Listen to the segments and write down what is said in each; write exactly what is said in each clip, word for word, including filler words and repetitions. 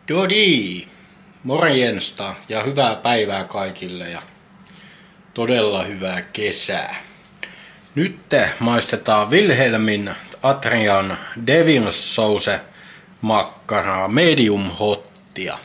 Dodi! Morjensta ja hyvää päivää kaikille ja todella hyvää kesää. Nyt maistetaan Wilhelmin Adrian Devils Sauce makkaraa medium hottia.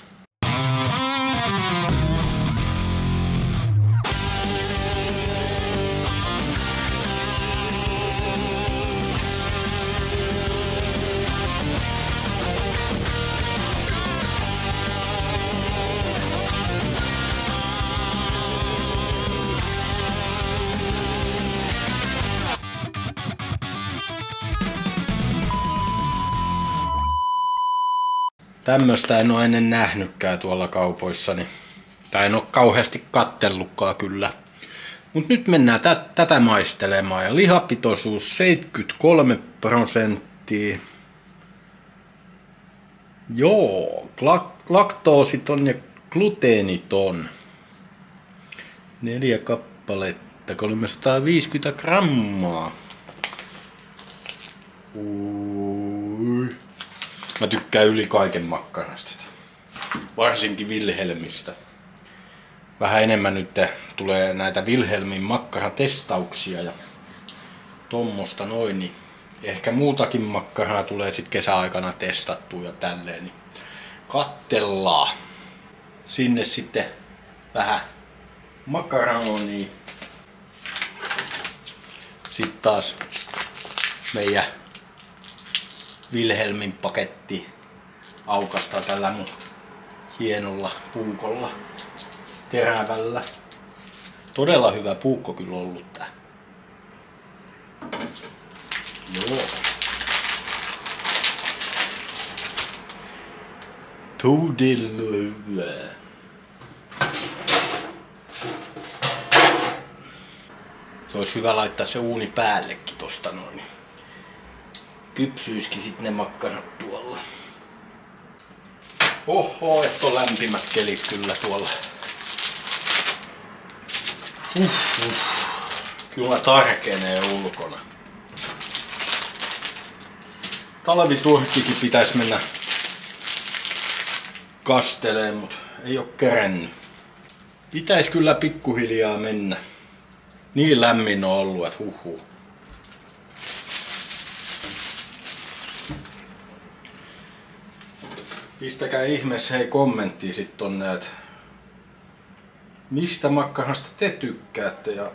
Tämmöstä en ole ennen nähnytkään tuolla kaupoissani. Tai en ole kauheasti kattellutkaan kyllä. Mut nyt mennään tä- tätä maistelemaan. Ja lihapitoisuus seitsemänkymmentäkolme prosenttia. Joo, lak- laktoositon ja gluteeniton. Neljä kappaletta, kolmesataaviisikymmentä grammaa. Ui. Mä tykkään yli kaiken makkarasta. Varsinkin Wilhelmistä. Vähän enemmän nyt tulee näitä Wilhelmin makkaratestauksia ja tommosta noin. Niin ehkä muutakin makkaraa tulee sit kesäaikana testattua ja tälleen. Niin kattellaan. Sinne sitten vähän makaronia. Sitten taas meidän Wilhelmin paketti aukastaa tällä mun hienolla puukolla, terävällä. Todella hyvä puukko kyllä ollut tää. Joo. Todella hyvä. Se olisi hyvä laittaa se uuni päällekin tosta noin. Kypsyisikin sit ne makkarat tuolla. Oho, et on lämpimät kelit kyllä tuolla. Uh, uh. Kyllä tarkenee ulkona. Talviturkkikin pitäisi mennä kasteleen, mut ei oo kerennyt. Pitäis kyllä pikkuhiljaa mennä. Niin lämmin on ollut, et huhhuh. Pistäkää ihmeessä hei kommenttia sit tonne, että mistä makkarasta te tykkäätte ja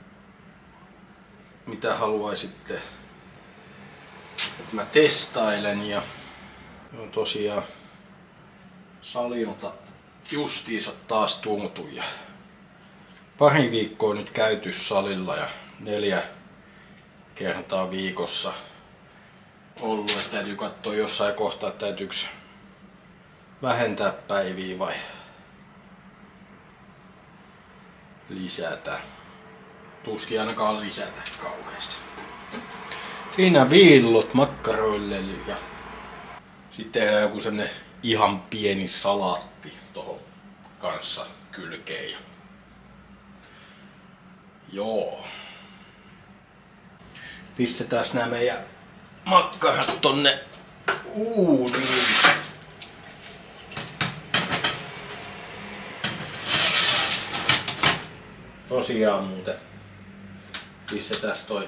mitä haluaisitte, että mä testailen. Ja joo, tosiaan salilta justiinsa taas tuntui ja pari viikkoa nyt käyty salilla ja neljä kertaa viikossa ollut, että täytyy katsoa jossain kohtaa, että täytyykö vähentää päiviä vai lisätä. Tuskin ainakaan lisätä kauheasti. Siinä viillot makkaroille ja sitten tehdään joku semmonen ihan pieni salaatti tohon kanssa kylkeen. Joo. Pistetään nämä meidän makkarat tonne uuniin. Tosiaan muuten pistetään toi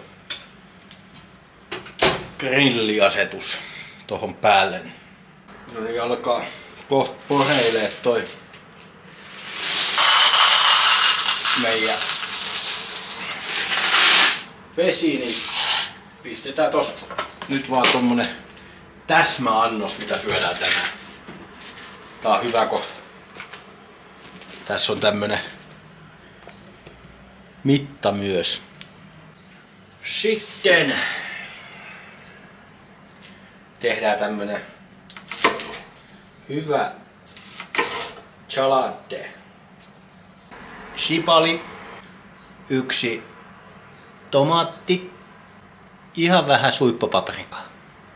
grilliasetus tohon päälle. No niin, alkaa kohta poreilee toi meidän vesi, niin pistetään tosta nyt vaan tommonen täsmäannos, mitä syödään tänään. Tää on hyvä, kun tässä on tämmönen mitta myös. Sitten tehdään tämmönen hyvä chalade. Sipali, yksi tomaatti, ihan vähän suippopaprikaa.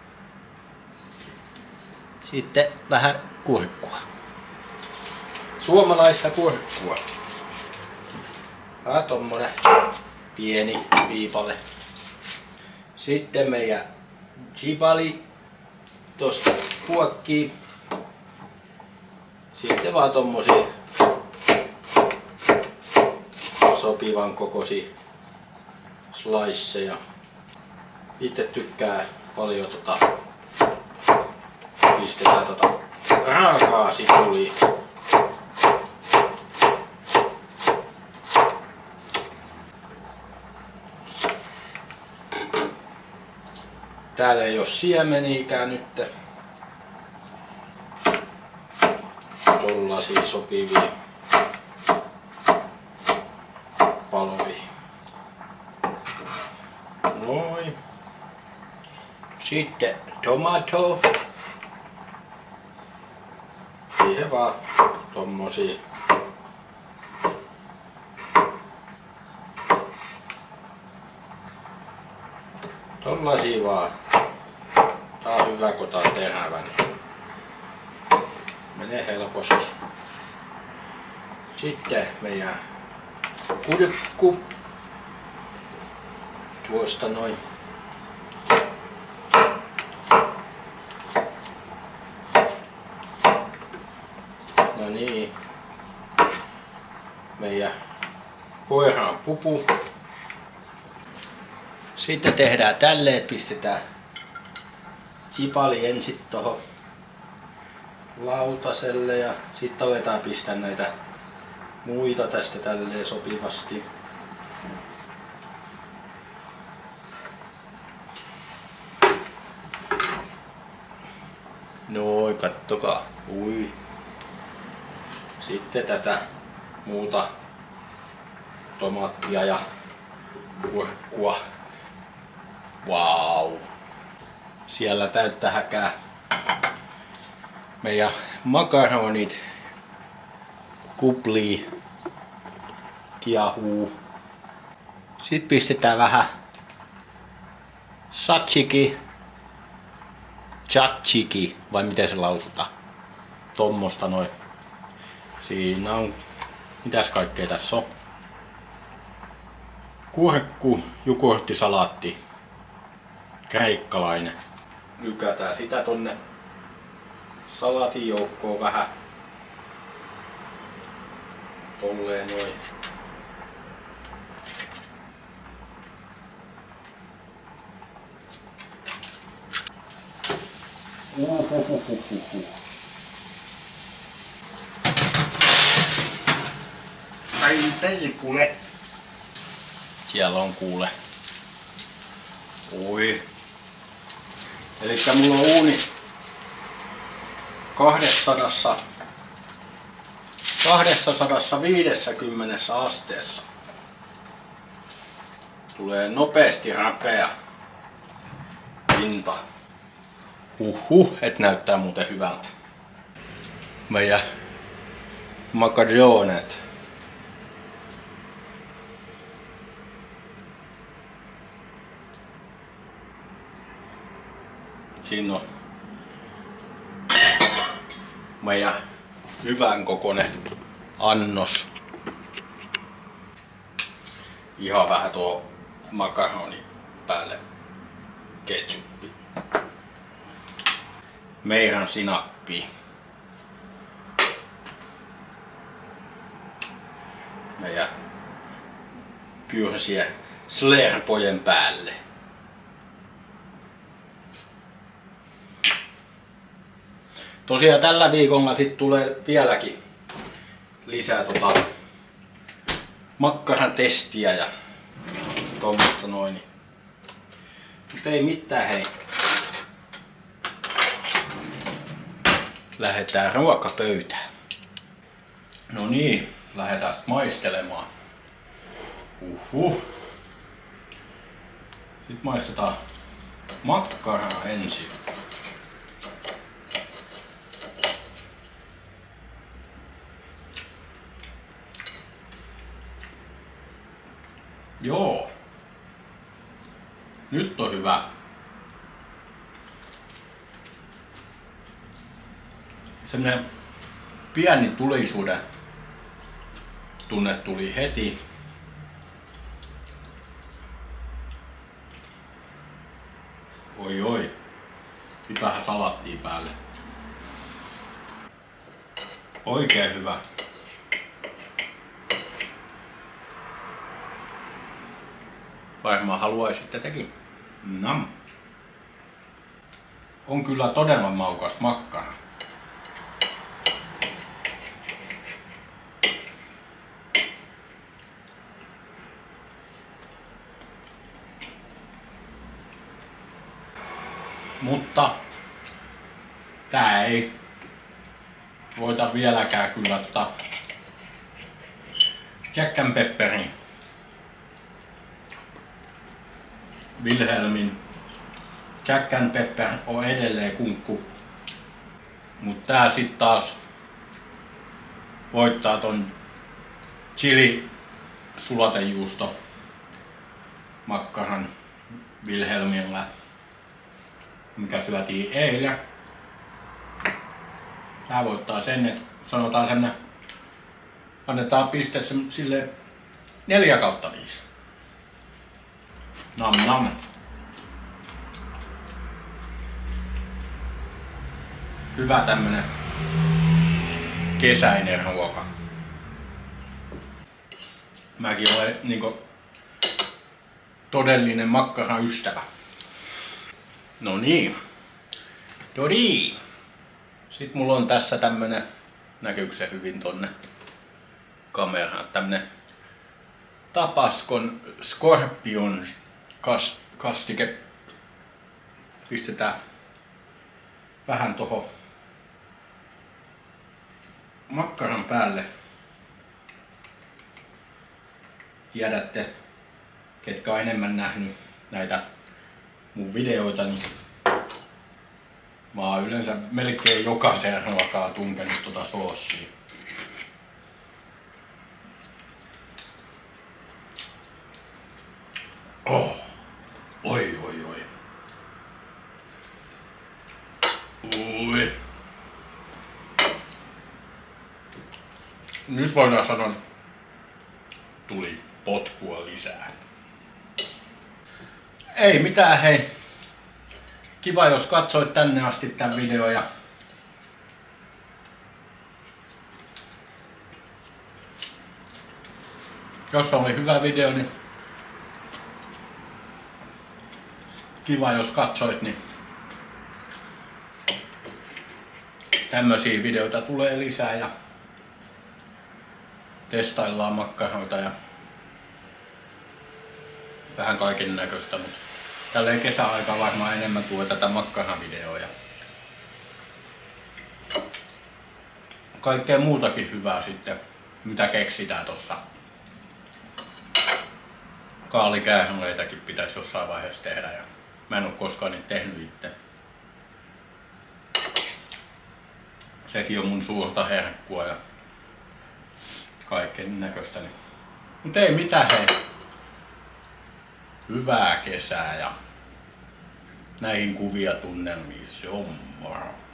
Sitten vähän kurkkua. Suomalaista kurkkua. Vähän tommonen pieni viipale. Sitten meidän jibali tosta kuokkii. Sitten vaan tommosia sopivan kokoisia sliceja. Itse tykkää paljon tota, pistetään tota raakaa sipulia. Täällä ei oo siemeniäkään nyt. Tollasia sopivia paloja. Noin. Sitten tomato. Siihen vaan tommosia. Tollasia vaan. Tää on hyvä, kun tää on terävä. Menee helposti. Sitten meidän kurkku. Tuosta noin. No niin. Meidän koiran pupu. Sitten tehdään tälleen, että pistetään chipali ensin tohon lautaselle ja sitten aletaan pistää näitä muita tästä tälleen sopivasti. Noin, kattokaa. Ui. Sitten tätä muuta tomaattia ja kurkkua. Vau. Wow. Siellä täyttä häkää. Meidän makaronit kuplii, kiahuu. Sitten pistetään vähän tzatziki, tzatziki, vai miten se lausutaan? Tommosta noin. Siinä on, mitäs kaikkea tässä on? Kurkku, jogurttisalaatti, kreikkalainen. Lykätään sitä tonne salaatin joukkoon vähän. Tolleen noin. Uhuhuhuhuhu. Ai perkule. Siellä on kuule. Ui. Elikkä mulla on uuni kaksisataaviisikymmentä asteessa. Tulee nopeasti rapea pinta. Huhhuh, et näyttää muuten hyvältä. Meidän makaronet. Siinä on meidän hyvän kokoinen annos. Ihan vähän tuo makaroni päälle ketchuppi. Meidän sinappi. Meidän kyrsiä slerpojen päälle. Tosiaan tällä viikolla sit tulee vieläkin lisää tota makkaran testiä ja tuommoista noin. Mut ei mitään, hei. Lähdetään ruokapöytään. No niin, lähdetään maistelemaan. Uhuh. Sitten maistetaan makkaraa ensin. Joo. Nyt on hyvä. Semmoinen pieni tulisuuden tunne tuli heti. Oi oi. Sitten vähän salattia päälle. Oikein hyvä. Varmaan haluaisitte tekin. Nam. On kyllä todella maukas makkara. Mutta tää ei voita vieläkään kyllä tota Jack and Pepperin Wilhelmin Jack and Pepper on edelleen kunkku. Mut tää sit taas voittaa ton chili sulatejuusto makkaran Wilhelmillä, mikä syötiin eilen. Tää voittaa sen, että sanotaan sen, annetaan pisteet sille neljä kautta viisi. Nam nam. Hyvä tämmönen kesäinen ruoka. Mäkin olen niinku todellinen makkaran ystävä. No niin. Todii. Sitten mulla on tässä tämmönen, näkyykö se hyvin tonne kameraan, tämmönen Tabascon Scorpion kastike. Pistetään vähän tohon makkaran päälle. Tiedätte, ketkä on enemmän nähnyt näitä mun videoita, niin mä oon yleensä melkein jokaiseen ruokaan tunkenut tota soossia. Oh. Oi, oi, oi. Ui. Nyt voidaan sanoa, tuli potkua lisää. Ei mitään, hei. Kiva jos katsoit tänne asti tän videon ja jos oli hyvä video, niin kiva jos katsoit, niin tämmösiä videoita tulee lisää ja testaillaan makkaroita ja vähän kaiken näköistä, mutta tälleen kesäaika varmaan enemmän tulee tätä makkaravideoa ja kaikkea muutakin hyvää sitten, mitä keksitään tossa. Kaalikäärmeleitäkin pitäisi jossain vaiheessa tehdä ja mä en oo koskaan niitä tehnyt itse. Sekin on mun suurta herkkua ja kaiken näköistä. Mut ei mitään, hei. Hyvää kesää ja näihin kuvia tunnelmiin. Se on moro.